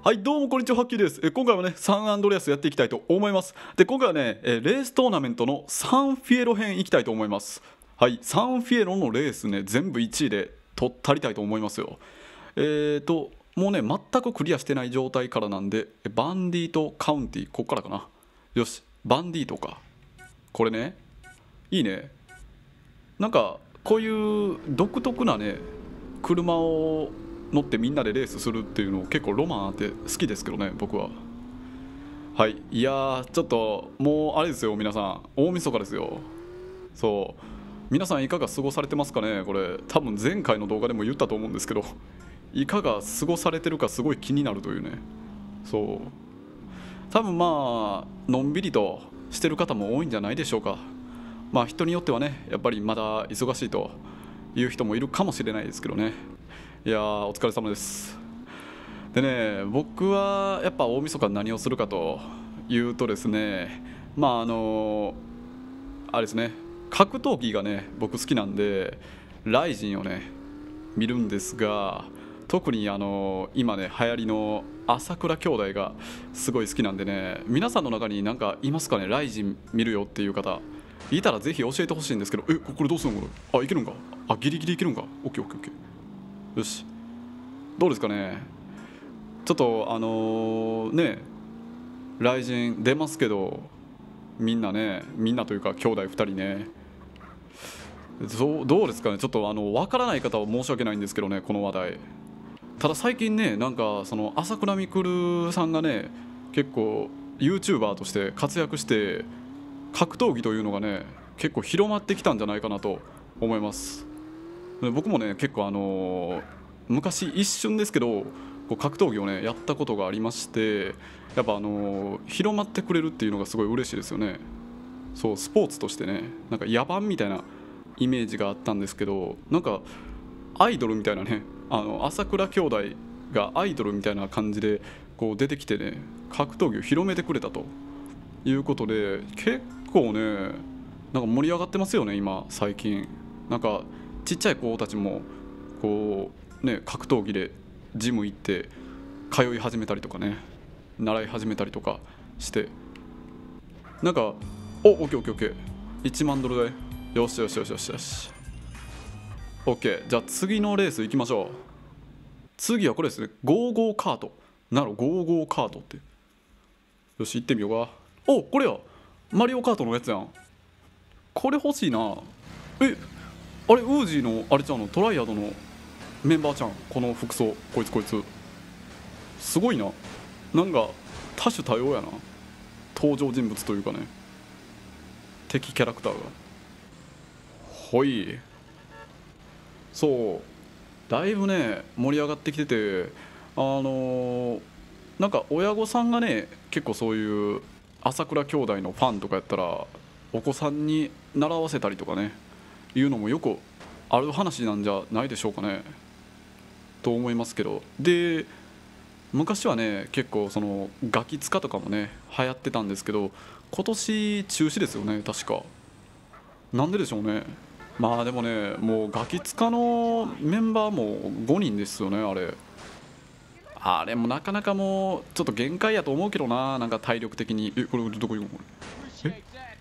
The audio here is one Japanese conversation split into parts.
はい、どうもこんにちは、ハッキーです。今回はね、サンアンドレアスやっていきたいと思います。で、今回はね、レーストーナメントのサンフィエロ編いきたいと思います。はい、サンフィエロのレースね、全部1位で取ったりたいと思いますよ。もうね、全くクリアしてない状態からなんで、バンディートカウンティ、こっからかな。よし、バンディートか。これね、いいね。なんか、こういう独特なね、車を乗ってみんなでレースするっていうの結構ロマンあって好きですけどね、僕は。はい、いやー、ちょっともうあれですよ、皆さん大晦日ですよ。そう皆さんいかが過ごされてますかね。これ多分前回の動画でも言ったと思うんですけど、いかが過ごされてるかすごい気になるというね。そう多分まあのんびりとしてる方も多いんじゃないでしょうか。まあ人によってはね、やっぱりまだ忙しいという人もいるかもしれないですけどね。いやー、お疲れ様です。でね、僕はやっぱ大晦日に何をするかというとですね、まああれですね、格闘技がね僕好きなんで、ライジンをね見るんですが、特に今ね流行りの朝倉兄弟がすごい好きなんでね、皆さんの中になんかいますかね、ライジン見るよっていう方いたらぜひ教えてほしいんですけど。これどうするのこれ。いけるんか。ギリギリいけるんか。オッケーオッケーオッケー。よし、どうですかね。ちょっとね、雷神出ますけど、みんなね、みんなというか兄弟2人ね、どうですかね。ちょっと分からない方は申し訳ないんですけどね、この話題。ただ最近ね、なんかその朝倉未来さんがね、結構 YouTuber として活躍して、格闘技というのがね結構広まってきたんじゃないかなと思います。で僕もね結構昔一瞬ですけどこう格闘技をねやったことがありまして、やっぱ広まってくれるっていうのがすごい嬉しいですよね。そうスポーツとしてね、なんか野蛮みたいなイメージがあったんですけど、なんかアイドルみたいなね、朝倉兄弟がアイドルみたいな感じでこう出てきてね、格闘技を広めてくれたということで、結構ねなんか盛り上がってますよね今最近。なんかちっちゃい子たちもこうね格闘技でジム行って通い始めたりとかね、習い始めたりとかして、なんかオッケーオッケーオッケー、1万ドルで、よしよしよしよしよし、オッケー。じゃあ次のレース行きましょう。次はこれですね、55カート。55カートって、よし行ってみようか。これや、マリオカートのやつやん。これ欲しいな。あれウージーのあれちゃうの、トライアドのメンバーちゃん。この服装、こいつすごいな。なんか多種多様やな、登場人物というかね、敵キャラクターが。ほい、そうだいぶね盛り上がってきてて、なんか親御さんがね結構そういう朝倉兄弟のファンとかやったらお子さんに習わせたりとかねいうのもよくある話なんじゃないでしょうかねと思いますけど。で昔はね結構そのガキ使とかもね流行ってたんですけど、今年中止ですよね確か。なんででしょうね。まあでもね、もうガキ使のメンバーも5人ですよね。あれもなかなかもうちょっと限界やと思うけどな、なんか体力的に。これどこ行くのこれ。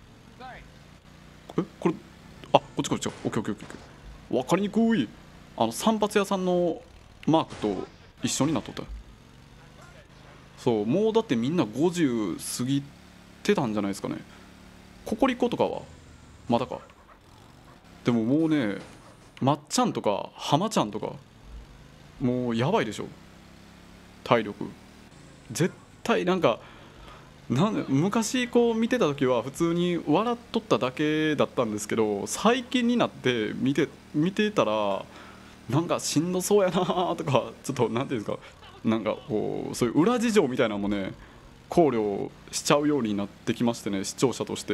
これ、こっちこっち。オッケーオッケーオッケーオッケー。分かりにくい。散髪屋さんのマークと一緒になっとった。そうもうだってみんな50過ぎてたんじゃないですかね。ココリコとかはまだか。でももうね、まっちゃんとか浜ちゃんとかもうやばいでしょ体力。絶対なんか、昔こう見てた時は普通に笑っとっただけだったんですけど、最近になって見てたらなんかしんどそうやなとか、ちょっとなんていうんですか、なんかこうそういう裏事情みたいなのもね考慮しちゃうようになってきましてね、視聴者として。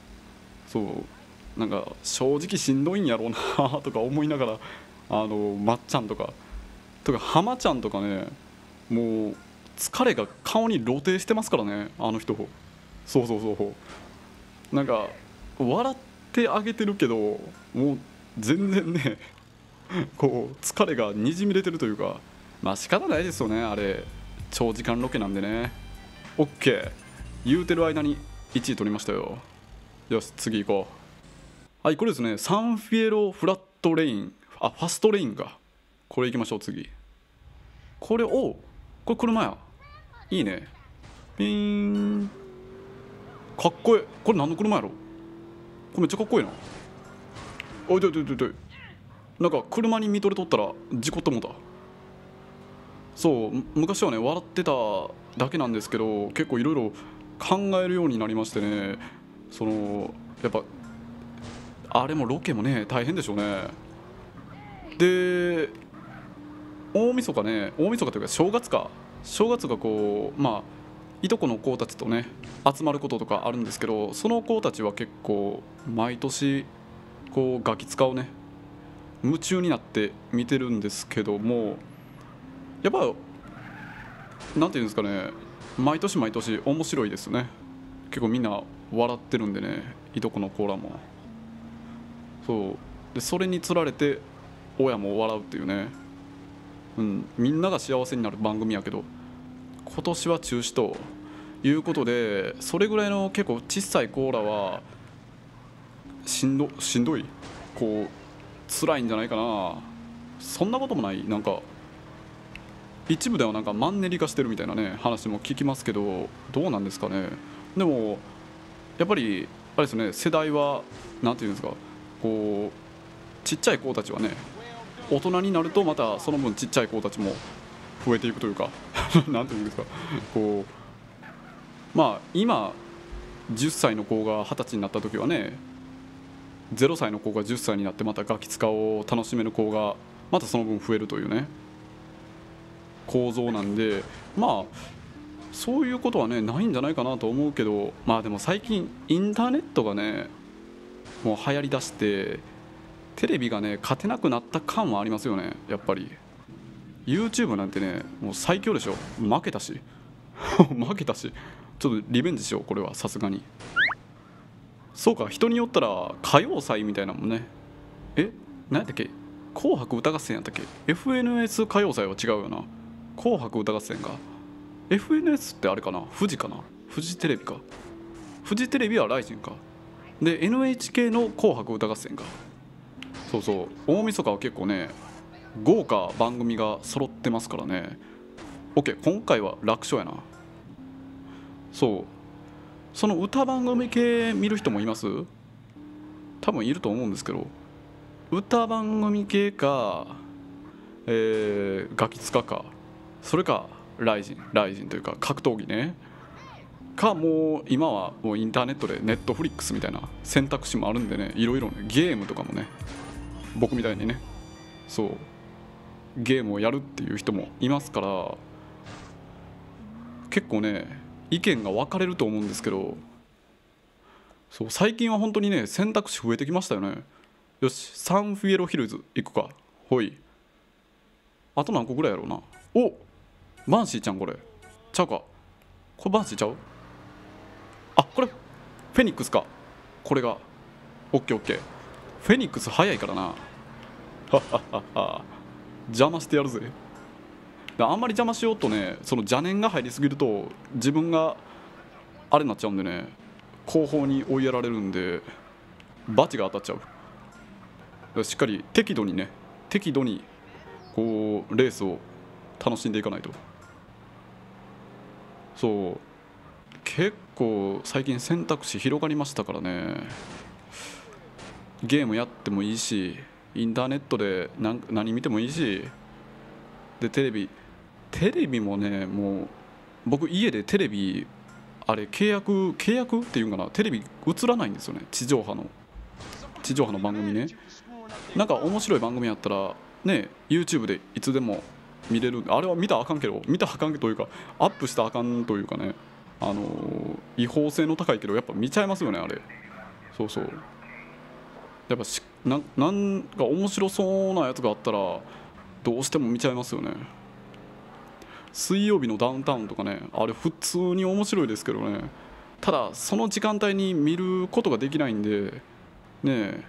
そうなんか正直しんどいんやろうなとか思いながら、まっちゃんとか浜ちゃんとかね、もう疲れが顔に露呈してますからね、あの人。そうなんか笑ってあげてるけどもう全然ねこう疲れがにじみ出てるというか、まあ仕方ないですよねあれ。 長時間ロケなんでね。 OK、 言うてる間に1位取りましたよ。よし次行こう。はい、これですね、サンフィエロフラットレイン、ファストレインか。これ行きましょう。次これ、これ車や。いいね。ピーン、かっこいい。これ何の車やろ。これめっちゃかっこいいな。おいどいどいどいどい、なんか車に見とれとったら事故ってもうた。そう昔はね笑ってただけなんですけど、結構いろいろ考えるようになりましてね。やっぱあれもロケもね大変でしょうね。で大晦日ね、大晦日というか正月がこういとこの子たちとね集まることとかあるんですけど、その子たちは結構毎年こうガキ使をね夢中になって見てるんですけども、やっぱなんていうんですかね、毎年毎年面白いですね。結構みんな笑ってるんでね、いとこの子らも。そうで、それにつられて親も笑うっていうね、みんなが幸せになる番組やけど今年は中止ということで、それぐらいの結構小さい子らはしんどい、こう辛いんじゃないかな。そんなこともない。なんか一部ではなんかマンネリ化してるみたいなね話も聞きますけど、どうなんですかね。でもやっぱりあれですね、世代はなんていうんですか、こうちっちゃい子たちはね大人になるとまたその分ちっちゃい子たちも増えていくというかなんていうんですか、こう今10歳の子が20歳になった時はね、0歳の子が10歳になってまたガキ使を楽しめる子がまたその分増えるというね構造なんで、そういうことはねないんじゃないかなと思うけど、でも最近インターネットがねもう流行りだしてテレビがね勝てなくなった感はありますよね。やっぱり YouTube なんてねもう最強でしょ。負けたし負けたし、ちょっとリベンジしようこれはさすがに。そうか、人によったら歌謡祭みたいなもんね。何やったっけ、紅白歌合戦やったっけ。 FNS 歌謡祭は違うよな。紅白歌合戦が FNS ってあれかな、富士かな、フジテレビか。フジテレビはライジンか。で NHK の紅白歌合戦か。そうそう、大晦日は結構ね豪華番組が揃ってますからね。 OK、 今回は楽勝やな。そう、その歌番組系見る人もいます？多分いると思うんですけど、歌番組系か、ガキ使か、それかライジンというか格闘技ねか、もう今はもうインターネットでネットフリックスみたいな選択肢もあるんでね、いろいろねゲームとかもね、僕みたいにねそうゲームをやるっていう人もいますから、結構ね意見が分かれると思うんですけど、そう最近は本当にね選択肢増えてきましたよね。よし、サンフィエロヒルズ行くか。ほい、あと何個ぐらいやろうな。バンシーちゃん、これちゃうか、これバンシーちゃう。これフェニックスか。これがオッケーオッケー。フェニックス早いからな。はっはっはっは、邪魔してやるぜ。あんまり邪魔しようとね、その邪念が入りすぎると自分があれになっちゃうんでね、後方に追いやられるんでバチが当たっちゃう。しっかり適度にこうレースを楽しんでいかないと。そう結構最近選択肢広がりましたからね。ゲームやってもいいし、インターネットで何見てもいいし、でテレビもね、もう僕家でテレビあれ契約っていうんかな、テレビ映らないんですよね。地上波の番組ね。なんか面白い番組やったらね YouTube でいつでも見れる。あれは見たらあかんけどというかアップしたらあかんというかね、違法性の高いけどやっぱ見ちゃいますよねあれ。そうそう、やっぱなんか面白そうなやつがあったらどうしても見ちゃいますよね。水曜日のダウンタウンとかね、あれ普通に面白いですけどね、ただその時間帯に見ることができないんでね。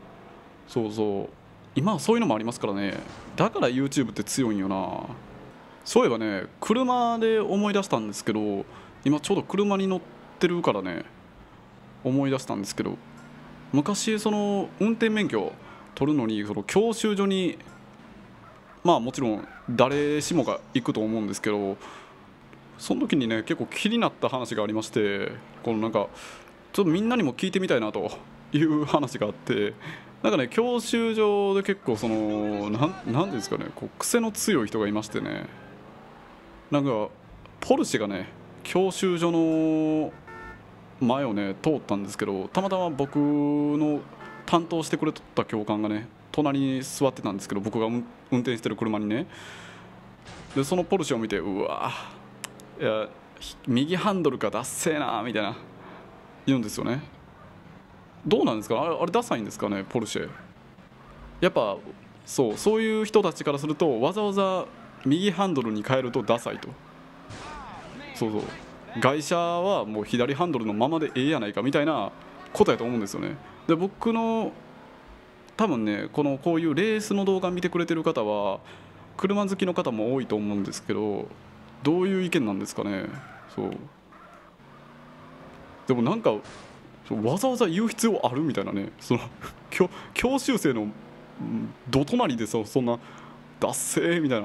そうそう、今はそういうのもありますからね。だから YouTube って強いんよな。 そういえばね、車で思い出したんですけど、今ちょうど車に乗ってるからね、思い出したんですけど、昔その運転免許取るのにその教習所に、まあもちろん誰しもが行くと思うんですけど、その時にね結構気になった話がありまして、このなんかちょっとみんなにも聞いてみたいなという話があって、なんかね教習所で結構そのなんていうんですかね、こう癖の強い人がいましてね、なんかポルシェがね教習所の前をね通ったんですけど、たまたま僕の担当してくれとった教官がね隣に座ってたんですけど、僕が運転してる車にね、でそのポルシェを見て、うわ、いや右ハンドルがダッセーなみたいな言うんですよね。どうなんですか、あれダサいんですかね、ポルシェ。やっぱそういう人たちからすると、わざわざ右ハンドルに変えるとダサいと。そうそう、外車はもう左ハンドルのままでええやないかみたいなことやと思うんですよね。で僕の多分ね、こういうレースの動画見てくれてる方は車好きの方も多いと思うんですけど、どういう意見なんですかね。そうでもなんかわざわざ言う必要あるみたいなね、その教習生のど隣でさ、そんな「ダッセー」みたいな、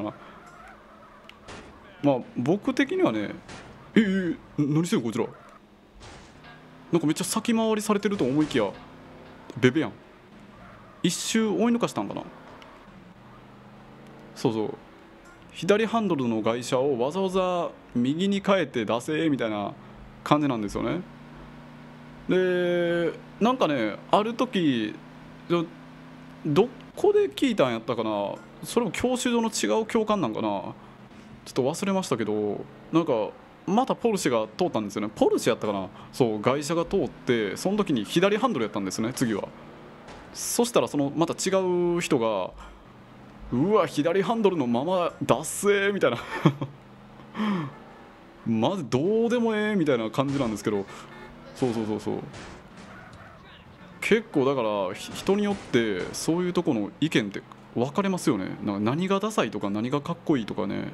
まあ僕的にはね、何してんこいつら、なんかめっちゃ先回りされてると思いきやベベやん、一周追い抜かしたんかな。そうそう、左ハンドルの外車をわざわざ右に変えて出せみたいな感じなんですよね。でなんかね、ある時どこで聞いたんやったかな、それも教習所の違う教官なんかな、ちょっと忘れましたけど、なんかまたポルシェが通ったんですよね。ポルシェやったかな、そう外車が通って、その時に左ハンドルやったんですね、次は。そしたらそのまた違う人が「うわ左ハンドルのままダッセー」みたいなマジどうでもええみたいな感じなんですけど、そう結構だから人によってそういうとこの意見って分かれますよね。なんか何がダサいとか何がかっこいいとかね。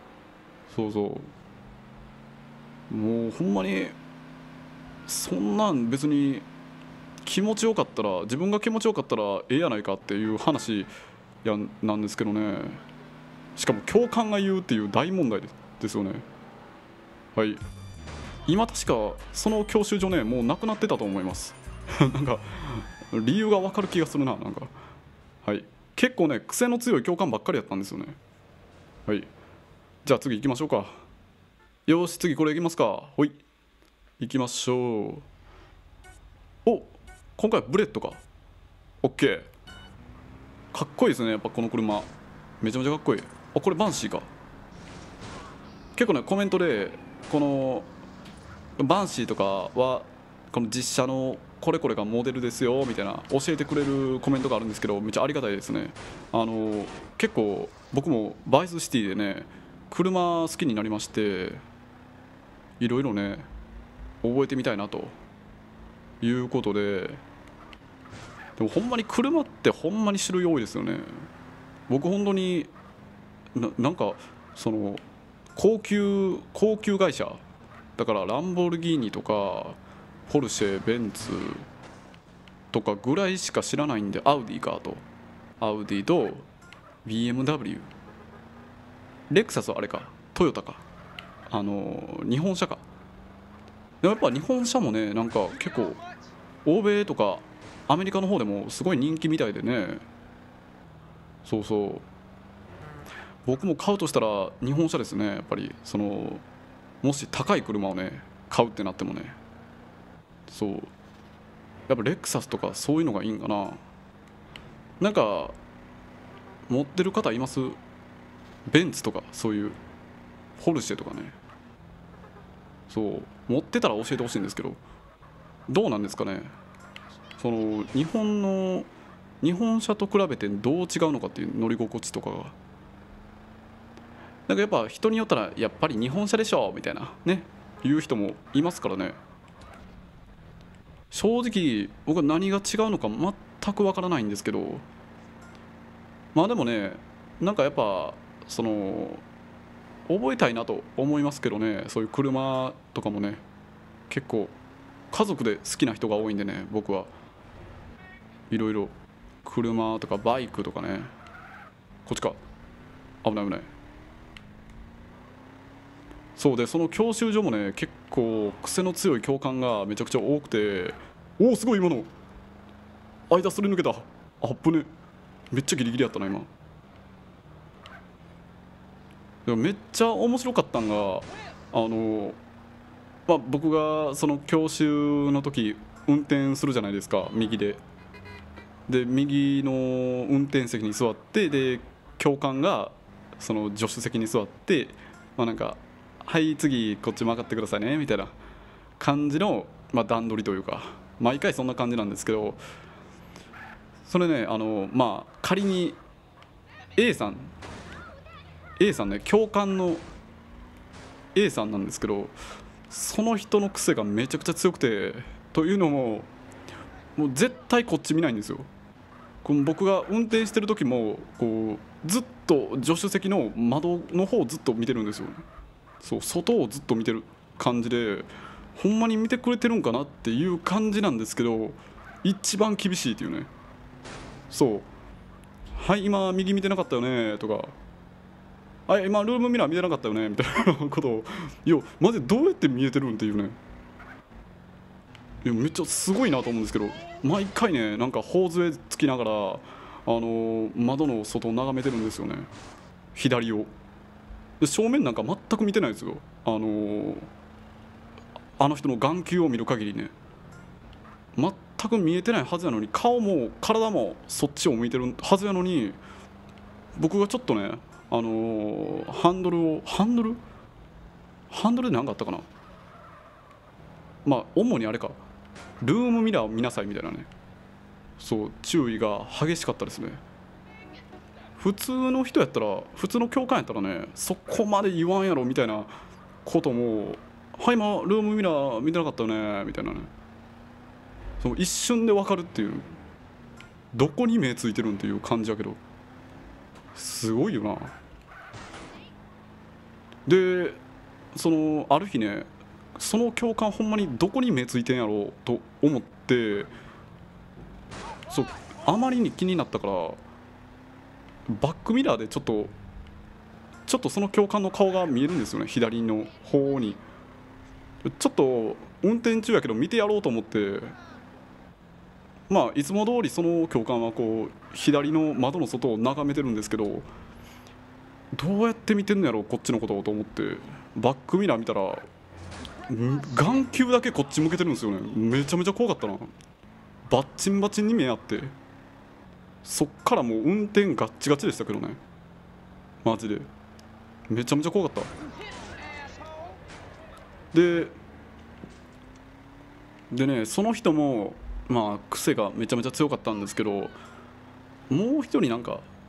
もうほんまにそんなん別に気持ちよかったら、自分が気持ちよかったらええやないかっていう話なんですけどね。しかも教官が言うっていう大問題ですよね。はい、今確かその教習所ねもうなくなってたと思いますなんか理由が分かる気がするな、なんか。はい、結構ね癖の強い教官ばっかりやったんですよね。はい、じゃあ次行きましょうか。よし次これ行きますか。ほい、行きましょう。お、今回はブレッドか。オッケー、かっこいいですね、やっぱこの車めちゃめちゃかっこいい。あ、これバンシーか。結構ねコメントでこのバンシーとかはこの実車のこれこれがモデルですよみたいな教えてくれるコメントがあるんですけど、めっちゃありがたいですね。結構僕もバイスシティでね車好きになりまして、いろいろね覚えてみたいなということで。でもほんまに車ってほんまに種類多いですよね。僕本当になんかその高級会社だからランボルギーニとかポルシェベンツとかぐらいしか知らないんで、アウディと BMW、 レクサスはあれかトヨタか、日本車か。でもやっぱ日本車もねなんか結構欧米とかアメリカの方でもすごい人気みたいでね。僕も買うとしたら日本車ですね、やっぱり。もし高い車をね買うってなってもね、やっぱレクサスとかそういうのがいいんかな。なんか持ってる方います？ベンツとかそういうポルシェとかね。持ってたら教えてほしいんですけど、どうなんですかね。日本車と比べてどう違うのかっていう乗り心地とかが、なんかやっぱ人によったらやっぱり日本車でしょみたいなね言う人もいますからね。正直僕は何が違うのか全くわからないんですけど、まあでもねなんかやっぱ覚えたいなと思いますけどね。そういう車とかもね、結構家族で好きな人が多いんでね、僕はいろいろ車とかバイクとかね。こっちか、危ない危ない。そうで、その教習所もね、結構癖の強い教官がめちゃくちゃ多くて、おおすごい、今の間すり抜けた。あっぶね、めっちゃギリギリやったな今。でもめっちゃ面白かったんが、僕がその教習の時運転するじゃないですか、右で。で右の運転席に座って、で教官がその助手席に座って、なんかはい次こっち曲がってくださいねみたいな感じの、段取りというか、毎回そんな感じなんですけど、それね、仮に A さんね、教官の A さんなんですけど、その人の癖がめちゃくちゃ強くて、というのも、もう絶対こっち見ないんですよ。この僕が運転してる時もこうずっと助手席の窓の方をずっと見てるんですよね。そう、外をずっと見てる感じで、ほんまに見てくれてるんかなっていう感じなんですけど、一番厳しいっていうね。そうはい今右見てなかったよねとか、はい今ルームミラー見てなかったよねみたいなことを、いやマジでどうやって見えてるんっていうね。いやめっちゃすごいなと思うんですけど、毎回ね、なんか頬杖つきながら、窓の外を眺めてるんですよね、左を。で正面なんか全く見てないですよ。あの人の眼球を見る限りね、全く見えてないはずやのに、顔も体もそっちを向いてるはずやのに、僕がちょっとね、ハンドルで何かあったかな、主にあれか、ルームミラーを見なさいみたいなね、そう注意が激しかったですね。普通の人やったら、普通の教官やったらね、そこまで言わんやろみたいなことも、はい今ルームミラー見てなかったよねみたいなね、その一瞬で分かるっていう、どこに目ついてるんっていう感じやけど、すごいよな。でそのある日ね、その教官ほんまにどこに目ついてんやろうと思って、そうあまりに気になったから、バックミラーでちょっとその教官の顔が見えるんですよね、左の方に。ちょっと運転中やけど見てやろうと思って、いつも通りその教官はこう左の窓の外を眺めてるんですけど、どうやって見てんのやろこっちのことをと思って、バックミラー見たら眼球だけこっち向けてるんですよね。めちゃめちゃ怖かったな。バッチンバチンに目あって、そっからもう運転ガッチガチでしたけどね、マジでめちゃめちゃ怖かった。でね、その人も癖がめちゃめちゃ強かったんですけど、もう一人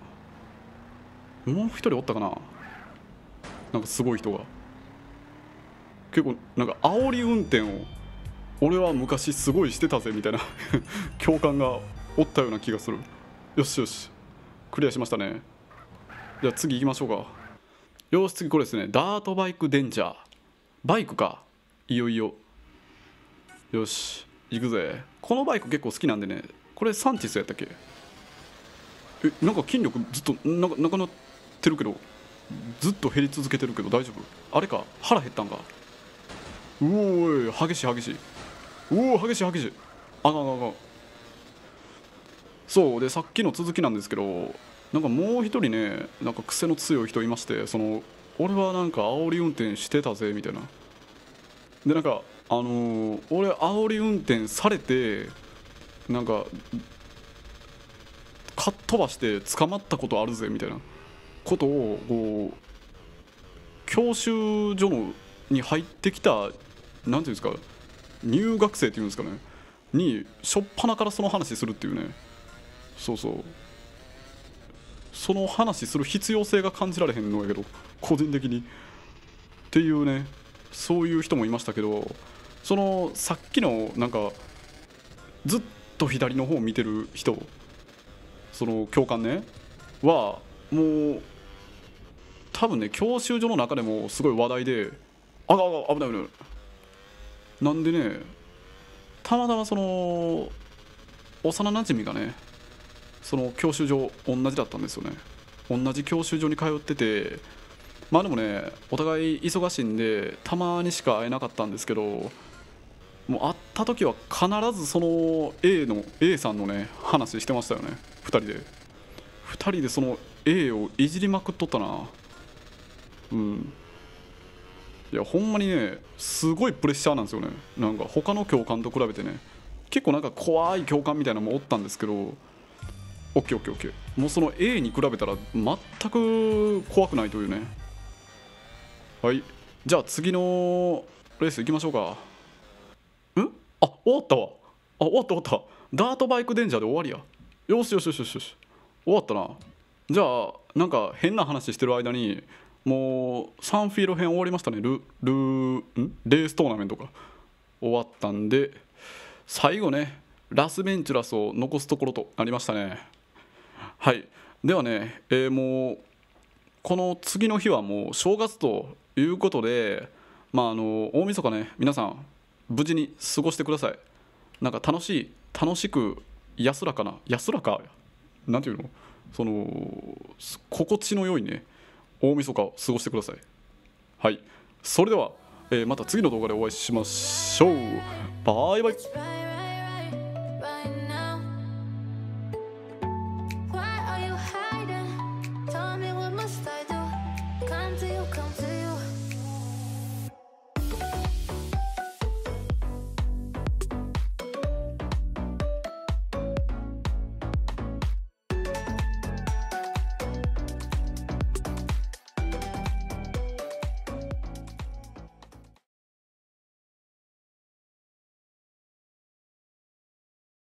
おったかな、なんかすごい人が、結構なんか煽り運転を俺は昔すごいしてたぜみたいな教官がおったような気がする。よしよし、クリアしましたね。じゃあ次行きましょうか。よし次これですね、ダートバイクデンジャー。バイクか、いよいよ。よし行くぜ。このバイク結構好きなんでね。これサンチスやったっけ。なんか筋力ずっとなくなってるけど、ずっと減り続けてるけど大丈夫、あれか、腹減ったんか。うおーい激しい激しい、うおー激しい激しい、あかんあかんあかん。そうで、さっきの続きなんですけど、なんかもう一人ね、なんか癖の強い人いまして、俺はなんか煽り運転してたぜみたいな。でなんか俺煽り運転されて、なんかかっ飛ばして捕まったことあるぜみたいなことをこう教習所に入ってきた、なんていうんですか、入学生っていうんですかね、に初っ端からその話するっていうね。そうそう、その話する必要性が感じられへんのやけど、個人的にっていうね、そういう人もいましたけど、そのさっきのなんかずっと左の方を見てる人、その教官ねはもう多分ね教習所の中でもすごい話題で、危ない危ない。なんでね、たまたまその幼なじみがね、その教習所同じだったんですよね。同じ教習所に通ってて、まあでもねお互い忙しいんでたまにしか会えなかったんですけど、もう会った時は必ずその A さんのね話してましたよね。2人でその A をいじりまくっとったな。うん。いやほんまにねすごいプレッシャーなんですよね。なんか他の教官と比べてね、結構なんか怖い教官みたいなのもおったんですけど、オッケーオッケーオッケー、もうその A に比べたら全く怖くないというね。はい、じゃあ次のレース行きましょうか。終わったわ。終わった。ダートバイクデンジャーで終わりや。よしよしよしよしよし、終わったな。じゃあなんか変な話してる間にもうサンフィール編終わりましたね。レーストーナメントが終わったんで、最後ねラスベンチュラスを残すところとなりましたね。はい、ではね、もうこの次の日はもう正月ということで、大晦日ね皆さん無事に過ごしてください。なんか楽しく安らかなんていうの、その心地の良いね大晦日を過ごしてください。はい、それでは、また次の動画でお会いしましょう。バイバイ。 Why are you hiding? Tell me what must I do? Come to you, come to you.